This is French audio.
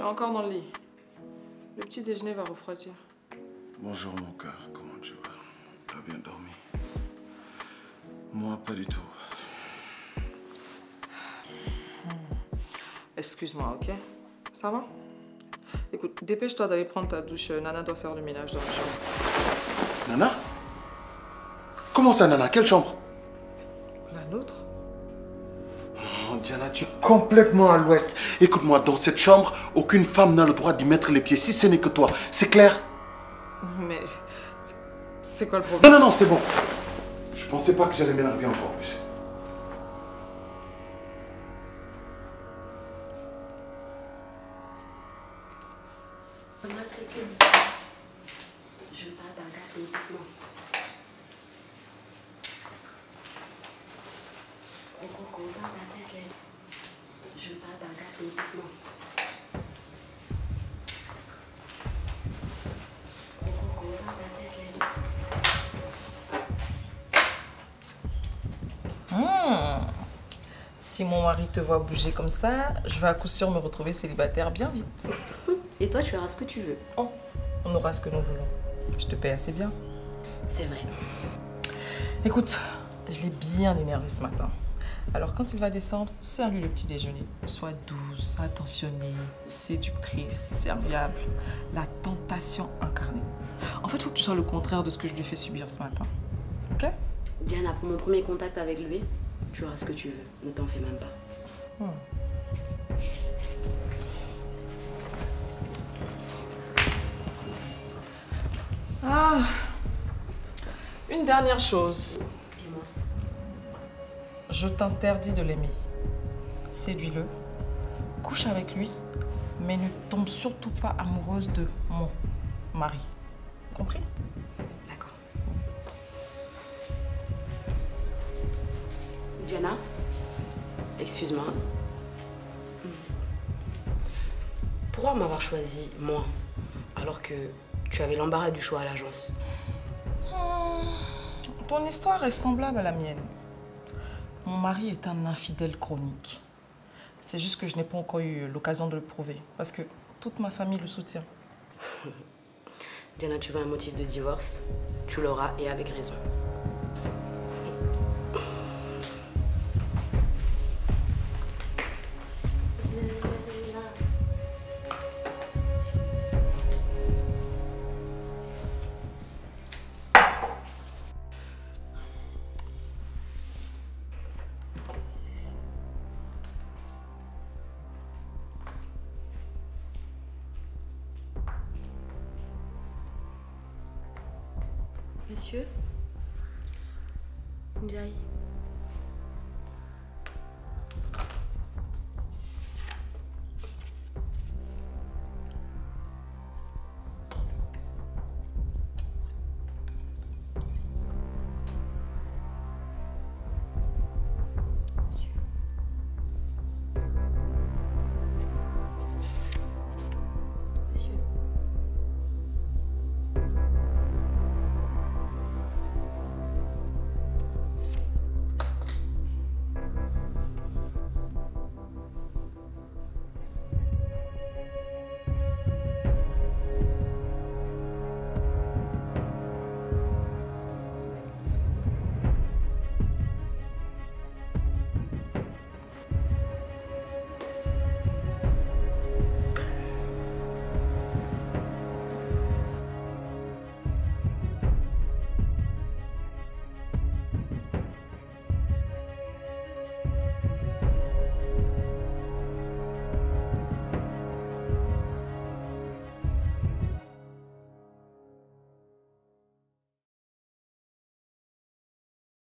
suis encore dans le lit. Le petit déjeuner va refroidir. Bonjour mon cœur, comment tu vas? T'as bien dormi? Moi, pas du tout. Excuse-moi, ok? Ça va? Écoute, dépêche-toi d'aller prendre ta douche. Nana doit faire le ménage dans la chambre. Nana? Comment ça, Nana? Quelle chambre? La nôtre? Oh, Diana, tu es complètement à l'ouest. Écoute-moi, dans cette chambre, aucune femme n'a le droit d'y mettre les pieds, si ce n'est que toi. C'est clair? Mais... c'est quoi le problème? Non, c'est bon. Je pensais pas que j'allais m'énerver encore plus. Je parle d'un gars doucement. Je parle d'un gars doucement. Si mon mari te voit bouger comme ça, je vais à coup sûr me retrouver célibataire bien vite. Et toi, tu auras ce que tu veux. Oh, on aura ce que nous voulons. Je te paye assez bien. C'est vrai. Écoute, je l'ai bien énervé ce matin. Alors quand il va descendre, serre-lui le petit déjeuner. Sois douce, attentionnée, séductrice, serviable. La tentation incarnée. En fait, il faut que tu sois le contraire de ce que je lui ai fait subir ce matin. Ok? Diana, pour mon premier contact avec lui, tu auras ce que tu veux. Ne t'en fais même pas. Ah, une dernière chose. Dis-moi. Je t'interdis de l'aimer. Séduis-le, couche avec lui, mais ne tombe surtout pas amoureuse de mon mari. Compris? D'accord. Diana, excuse-moi. Pourquoi m'avoir choisi, moi, alors que tu avais l'embarras du choix à l'agence? Ton histoire est semblable à la mienne. Mon mari est un infidèle chronique. C'est juste que je n'ai pas encore eu l'occasion de le prouver, parce que toute ma famille le soutient. Diana, tu veux un motif de divorce? Tu l'auras et avec raison. Monsieur? Ndiaye.